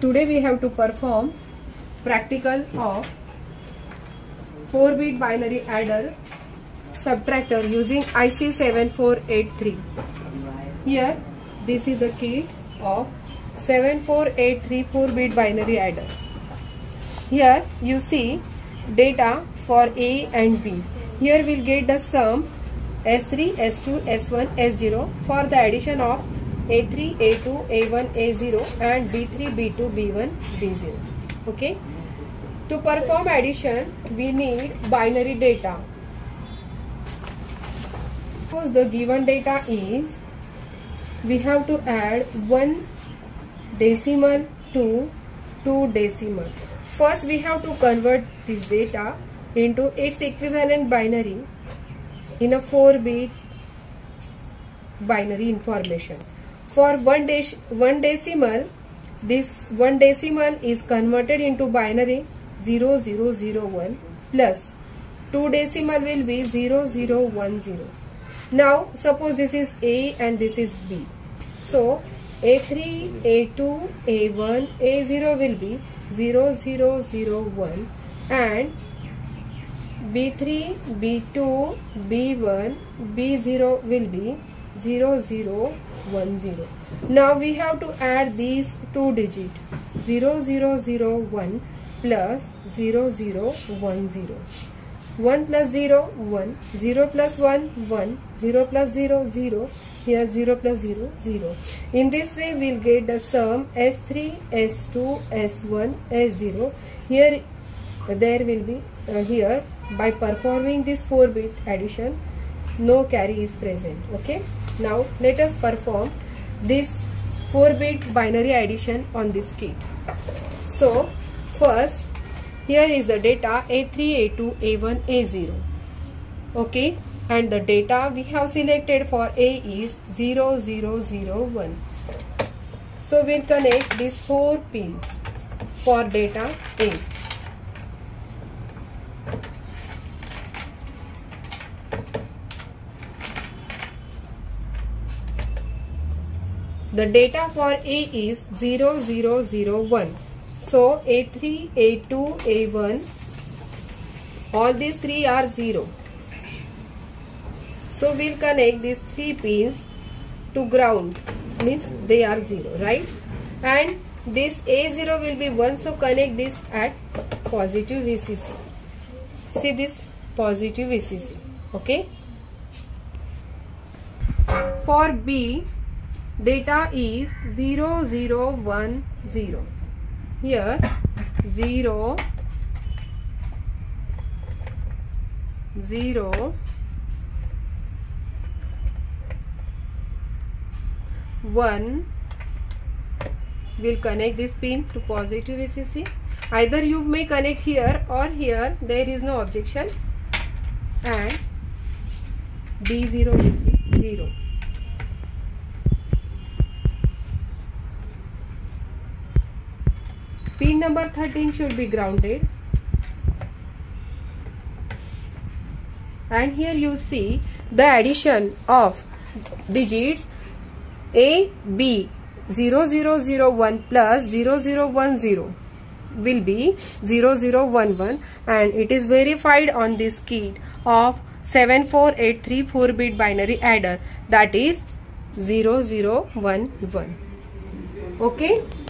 Today we have to perform practical of 4-bit binary adder subtractor using IC 7483. Here this is a kit of 7483 4-bit binary adder. Here you see data for A and B. Here we'll get the sum S3, S2, S1, S0 for the addition of A3, A2, A1, A0 and B3, B2, B1, B0. Okay. To perform addition, we need binary data. Suppose the given data is, we have to add 1 decimal to 2 decimal. First, we have to convert this data into its equivalent binary in a 4-bit binary information. For 1 decimal, this 1 decimal is converted into binary 0001 plus 2 decimal will be 0010. Now suppose this is A and this is B. So A3, A2, A1, A0 will be 0001 and B3, B2, B1, B0 will be 0010. Now we have to add these two digits 0001 plus 0010. 1 plus 0, 1, 0 plus 1, 1, 0 plus 0, 0, here 0 plus 0, 0. In this way we will get the sum S3, S2, S1, S0. Here there will be here by performing this 4-bit addition, no carry is present. Okay. Now let us perform this 4-bit binary addition on this kit. So first, here is the data A3, A2, A1, A0. Okay, and the data we have selected for A is 0001. So we'll connect these 4 pins for data A. The data for A is 0001. So A3, A2, A1, all these 3 are 0. So we'll connect these 3 pins to ground, means they are 0, right? And this A0 will be 1, so connect this at positive VCC. See this positive VCC, okay? For B, data is 0010. Here 0, 0, 1. We'll connect this pin to positive VCC. Either you may connect here or here, there is no objection, and B0 will be 0. Pin number 13 should be grounded, and here you see the addition of digits A, B 0001 plus 0010 will be 0011, and it is verified on this kit of 7483 4-bit binary adder, that is 0011. Okay.